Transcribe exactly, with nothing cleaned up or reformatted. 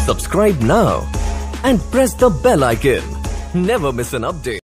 Subscribe now and press the bell icon. Never miss an update.